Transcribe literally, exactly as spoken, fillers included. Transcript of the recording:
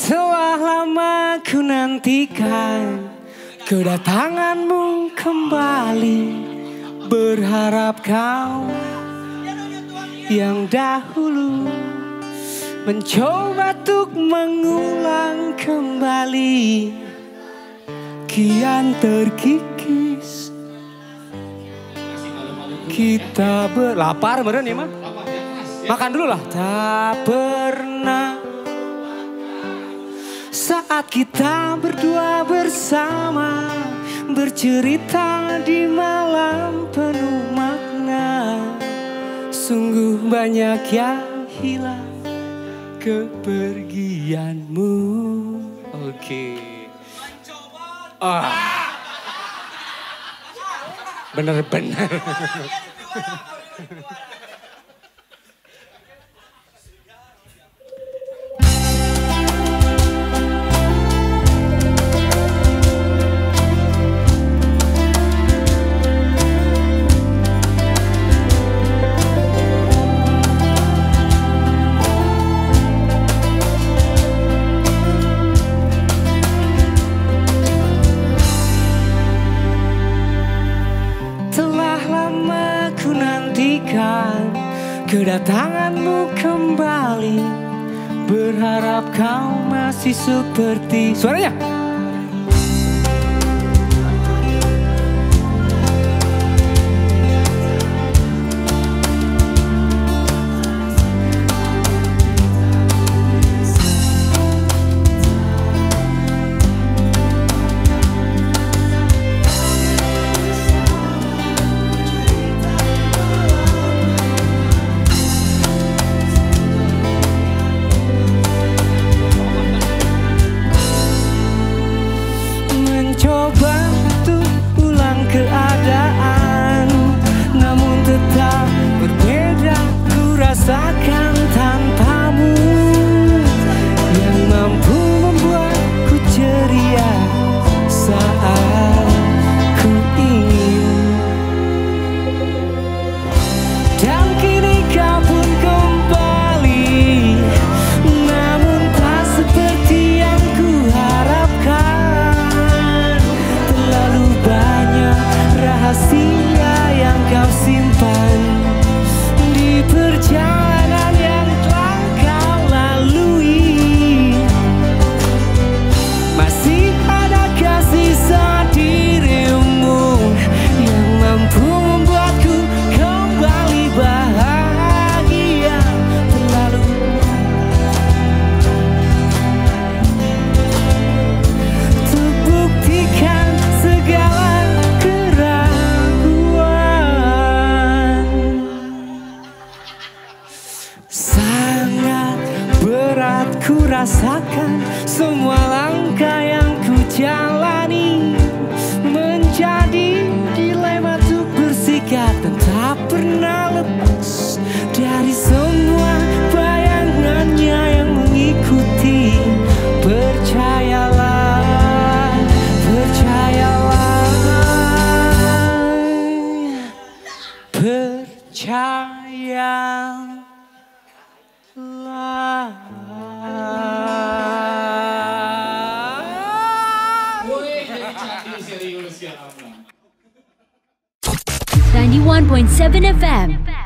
Telah lama ku nantikan kedatanganmu kembali, berharap kau yang dahulu mencoba untuk mengulang kembali, kian terkikis kita berlapar beneran ya mah? Makan dulu lah. Tak pernah saat kita berdua bersama bercerita di malam penuh makna, sungguh banyak yang hilang kepergianmu. Oke. Ah. Bener-bener. Kedatanganmu kembali, berharap kau masih seperti suaranya. Rasakan semua langkah yang ku jalani menjadi dilema untuk bersikap dan tak pernah lepas dari semua bayangannya yang mengikuti. Percayalah, percayalah, percayalah. ninety-one point seven F M